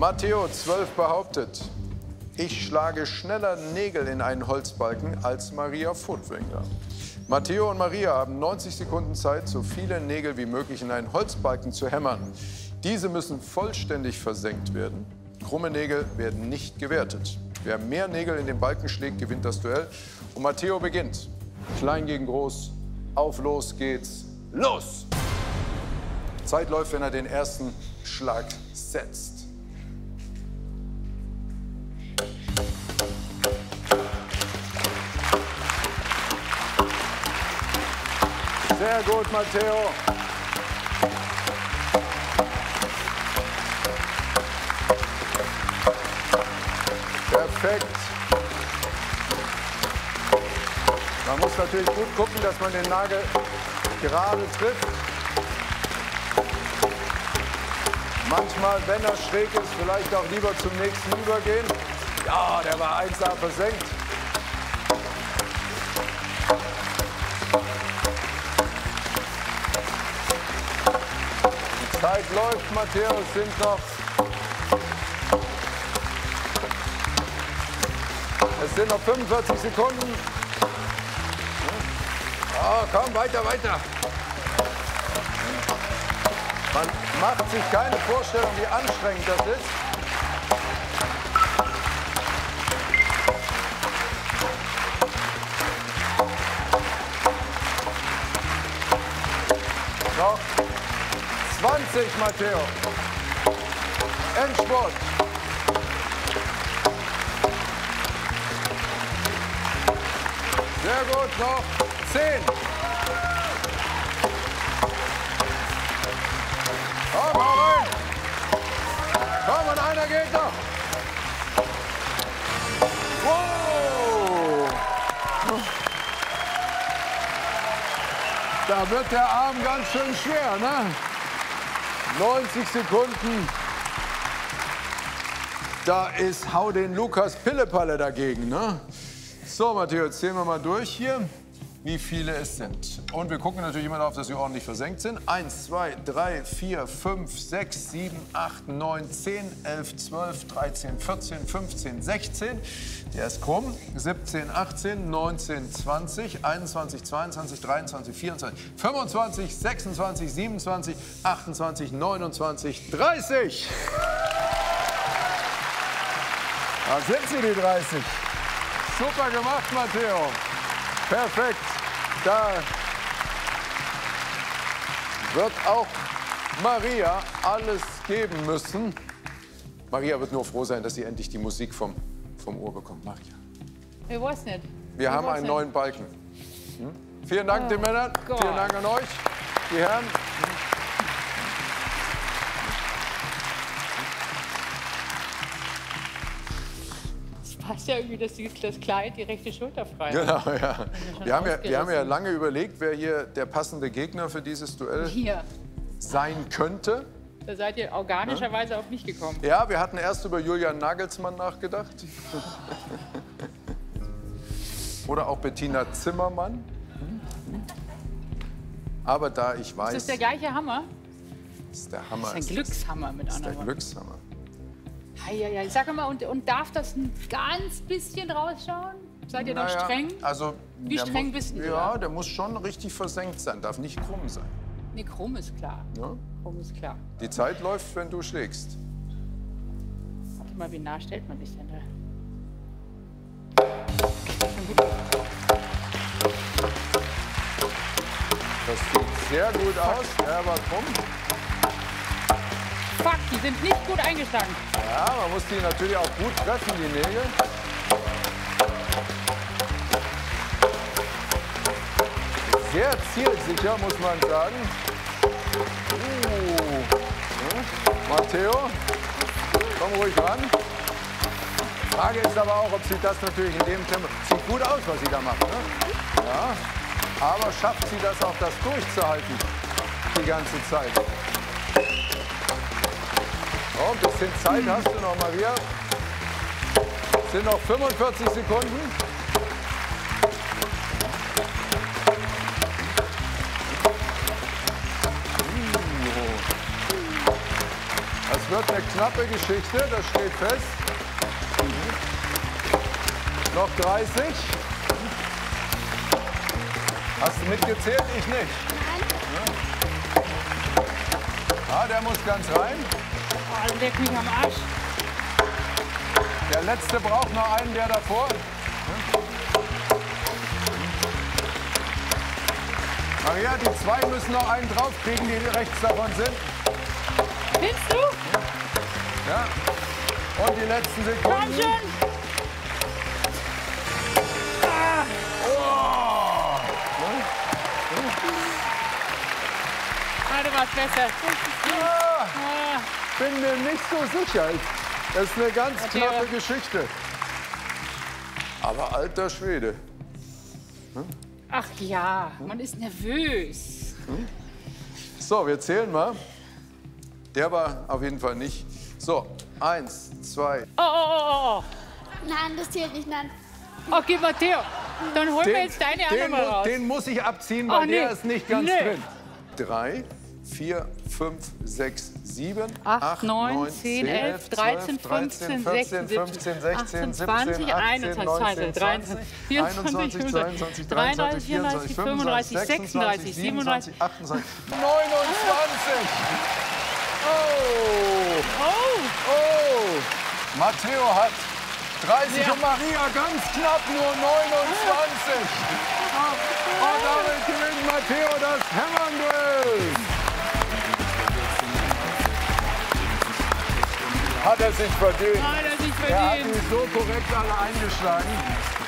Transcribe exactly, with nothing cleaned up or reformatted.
Matteo, zwölf, behauptet, ich schlage schneller Nägel in einen Holzbalken als Maria Furtwängler. Matteo und Maria haben neunzig Sekunden Zeit, so viele Nägel wie möglich in einen Holzbalken zu hämmern. Diese müssen vollständig versenkt werden. Krumme Nägel werden nicht gewertet. Wer mehr Nägel in den Balken schlägt, gewinnt das Duell. Und Matteo beginnt. Klein gegen groß. Auf los geht's. Los! Zeit läuft, wenn er den ersten Schlag setzt. Sehr gut, Matteo. Perfekt. Man muss natürlich gut gucken, dass man den Nagel gerade trifft. Manchmal, wenn er schräg ist, vielleicht auch lieber zum nächsten übergehen. Ja, der war eins A versenkt. Die Zeit läuft, Matteo. Es sind noch, es sind noch fünfundvierzig Sekunden. Oh, komm, weiter, weiter. Man macht sich keine Vorstellung, wie anstrengend das ist. Noch zwanzig, Matteo. Endspurt. Sehr gut, noch zehn. Komm, hau rein. Komm, und einer geht noch. Wow. Da wird der Arm ganz schön schwer, ne? neunzig Sekunden. Da ist Hau den Lukas Pillepalle dagegen, ne? So, Matteo, jetzt zählen wir mal durch hier, wie viele es sind. Und wir gucken natürlich immer darauf, dass sie ordentlich versenkt sind. eins, zwei, drei, vier, fünf, sechs, sieben, acht, neun, zehn, elf, zwölf, dreizehn, vierzehn, fünfzehn, sechzehn. Der ist krumm. siebzehn, achtzehn, neunzehn, zwanzig, einundzwanzig, zweiundzwanzig, dreiundzwanzig, vierundzwanzig, fünfundzwanzig, sechsundzwanzig, siebenundzwanzig, achtundzwanzig, neunundzwanzig, dreißig. Da sind sie, die dreißig. Super gemacht, Matteo. Perfekt. Da wird auch Maria alles geben müssen. Maria wird nur froh sein, dass sie endlich die Musik vom, vom Ohr bekommt. Maria. Ich weiß nicht. Wir ich haben einen nicht. neuen Balken. Hm? Vielen Dank, oh, den Männern. Gott. Vielen Dank an euch, die Herren. Passt ja irgendwie, dass die, das Kleid die rechte Schulter frei Genau, ja. ja Wir haben ja, wir haben ja lange überlegt, wer hier der passende Gegner für dieses Duell hier sein könnte. Da seid ihr organischerweise ja? auf mich gekommen. Ja, wir hatten erst über Julian Nagelsmann nachgedacht. Oder auch Bettina Zimmermann. Aber da ich weiß... Ist das der gleiche Hammer? Das ist der Hammer. Das ist ein Glückshammer mit anderen Worten. Das ist der Glückshammer. Ja, ja, ich sag mal, und, und darf das ein ganz bisschen rausschauen? Seid ihr naja, da streng? Also, Wie streng muss, bist du? Ja, der muss schon richtig versenkt sein, darf nicht krumm sein. Nee, krumm ist klar. Ja? Krumm ist klar. Die Zeit läuft, wenn du schlägst. Warte mal, wie nah stellt man sich denn da? Das sieht sehr gut aus, ja, aber krumm. Fuck, die sind nicht gut eingeschlagen. Ja, man muss die natürlich auch gut treffen, die Nägel. Sehr zielsicher, muss man sagen. Uh. Ja. Matteo, komm ruhig ran. Frage ist aber auch, ob sie das natürlich in dem Tempo... Sieht gut aus, was sie da macht, ne? Ja. Aber schafft sie das auch, das durchzuhalten die ganze Zeit? Oh, ein bisschen Zeit hast du noch, Maria. Es sind noch fünfundvierzig Sekunden. Das wird eine knappe Geschichte, das steht fest. Noch dreißig. Hast du mitgezählt? Ich nicht. Nein. Ah, der muss ganz rein. Oh, leck mich am Arsch. Der letzte braucht noch einen, der davor. Maria, die zwei müssen noch einen draufkriegen, die rechts davon sind. Willst du? Ja. Und die letzten Komm Sekunden. schon. Ah. Oh. Ah, du warst besser. Ah, Ah. bin mir nicht so sicher. Das ist eine ganz Okay, knappe aber- Geschichte. Aber alter Schwede. Ach ja, man ist nervös. So, wir zählen mal. Der war auf jeden Fall nicht. So, eins, zwei. Oh, oh, oh, oh. Nein, das zählt nicht, nein. Okay, Matteo, dann holen wir jetzt deine den, Annummer mu- raus. den muss ich abziehen, Ach, weil nee. der ist nicht ganz Nee. drin. Drei, vier, fünf, sechs, sieben, acht, neun, zehn, elf, dreizehn, fünfzehn, vierzehn, sechzehn, fünfzehn, sechzehn, siebzehn, achtundzwanzig, achtzehn, neunzehn, dreiundzwanzig, vierundzwanzig, zweiundzwanzig, dreiundzwanzig, vierundzwanzig, fünfunddreißig, sechsunddreißig, siebenundzwanzig, siebenunddreißig, achtundzwanzig, neunundzwanzig. Oh, Oh, oh. Matteo hat dreißig Ja. und Maria ganz knapp nur neunundzwanzig. Und damit gewinnt Matteo das Hämmern-Duell. Hat er sich verdient. hat er sich Er hat verdient. die so korrekt alle eingeschlagen.